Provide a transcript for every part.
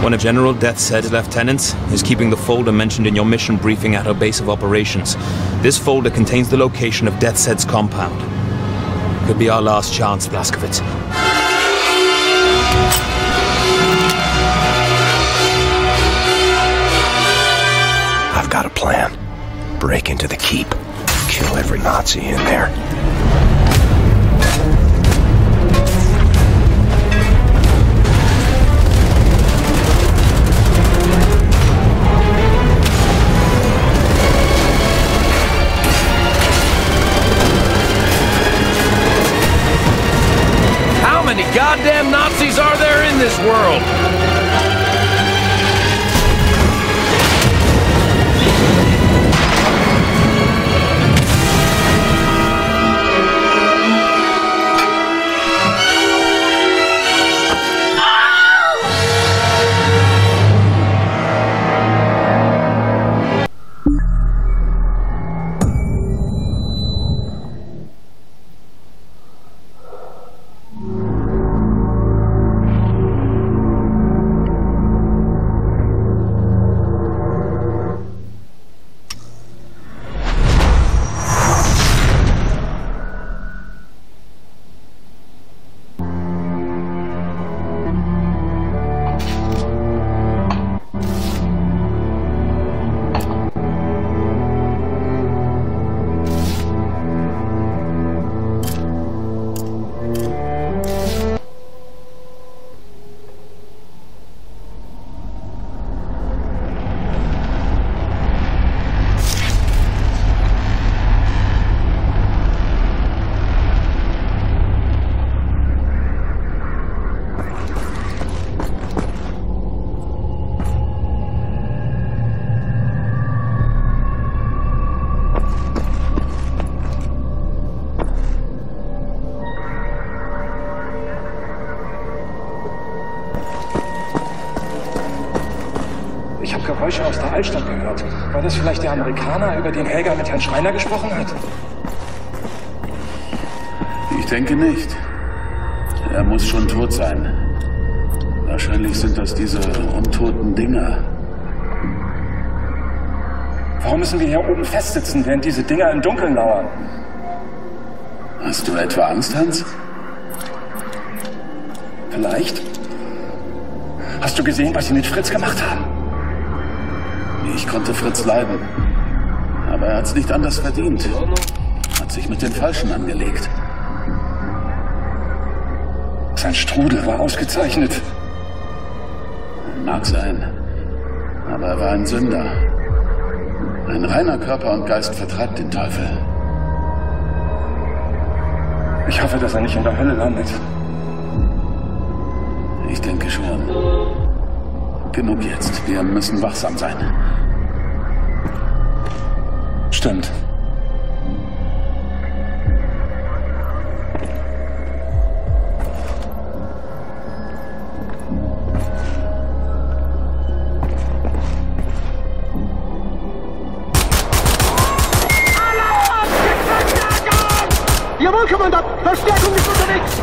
One of General Death's lieutenants is keeping the folder mentioned in your mission briefing at her base of operations. This folder contains the location of Death's compound. Could be our last chance, Blazkowicz. I've got a plan. Break into the keep. Kill every Nazi in there. How many goddamn Nazis are there in this world? Ich habe Geräusche aus der Altstadt gehört. War das vielleicht der Amerikaner, über den Helga mit Herrn Schreiner gesprochen hat? Ich denke nicht. Er muss schon tot sein. Wahrscheinlich sind das diese untoten Dinger. Warum müssen wir hier oben festsitzen, während diese Dinger im Dunkeln lauern? Hast du etwa Angst, Hans? Vielleicht. Hast du gesehen, was sie mit Fritz gemacht haben? Ich konnte Fritz leiden. Aber er hat's nicht anders verdient. Hat sich mit den Falschen angelegt. Sein Strudel war ausgezeichnet. Mag sein. Aber er war ein Sünder. Ein reiner Körper und Geist vertreibt den Teufel. Ich hoffe, dass er nicht in der Hölle landet. Ich denke schon. Genug jetzt. Wir müssen wachsam sein. Stimmt. Jawohl, Kommandant! Verstärkung ist unterwegs!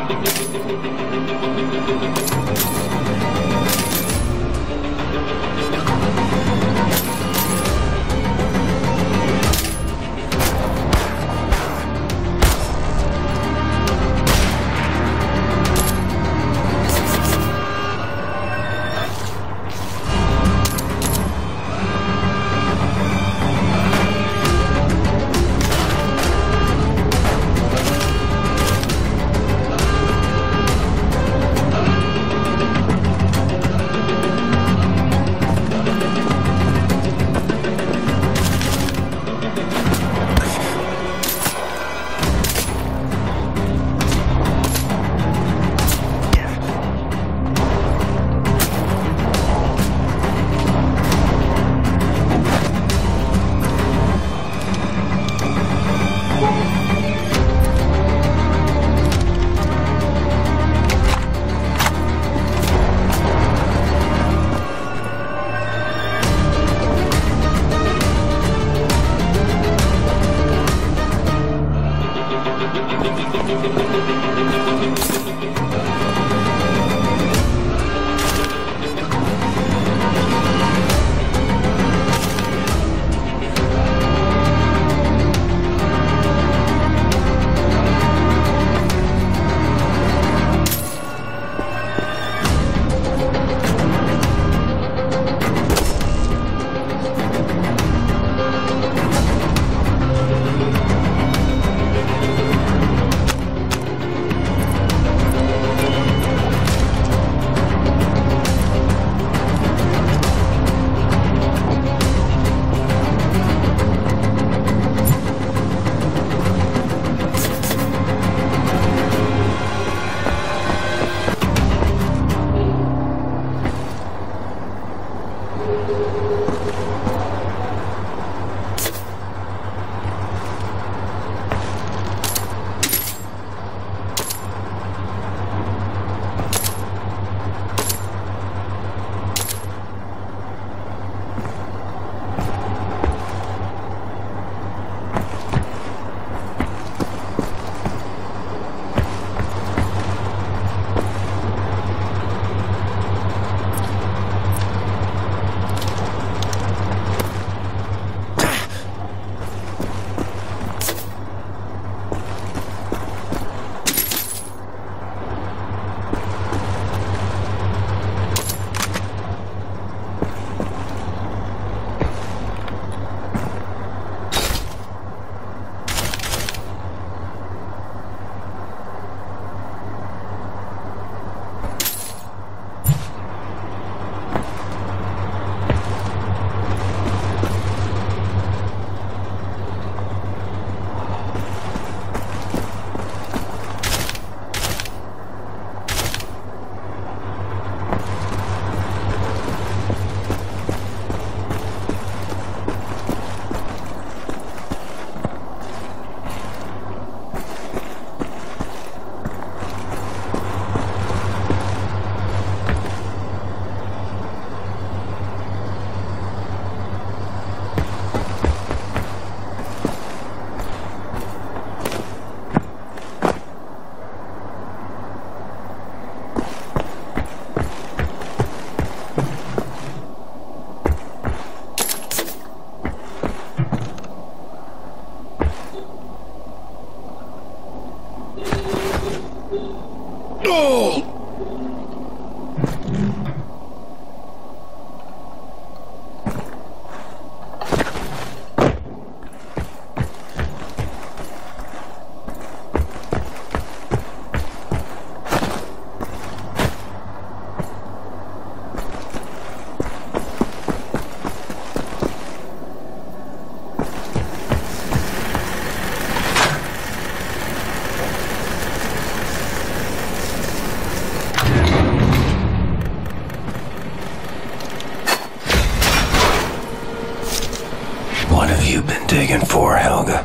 What have you been digging for, Helga?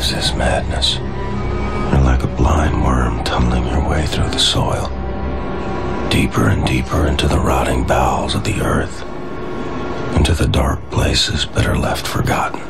This is madness. You're like a blind worm tumbling your way through the soil, deeper and deeper into the rotting bowels of the earth, into the dark places better left forgotten.